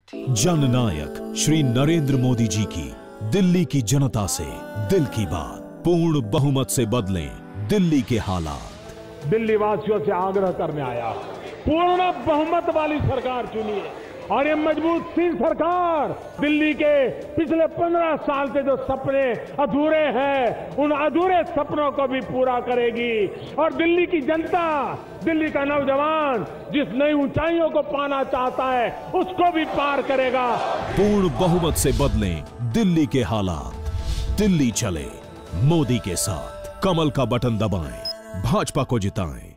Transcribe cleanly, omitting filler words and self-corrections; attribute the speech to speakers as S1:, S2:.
S1: जननायक श्री नरेंद्र मोदी जी की दिल्ली की जनता से दिल की बात। पूर्ण बहुमत से बदलें दिल्ली के हालात।
S2: दिल्ली वासियों से आग्रह करने आया, पूर्ण बहुमत वाली सरकार चुनिए और ये मजबूत सी सरकार दिल्ली के पिछले 15 साल के जो सपने अधूरे हैं उन अधूरे सपनों को भी पूरा करेगी और दिल्ली की जनता, दिल्ली का नौजवान जिस नई ऊंचाइयों को पाना चाहता है उसको भी पार करेगा।
S1: पूर्ण बहुमत से बदलें दिल्ली के हालात। दिल्ली चले मोदी के साथ। कमल का बटन दबाएं, भाजपा को जिताएं।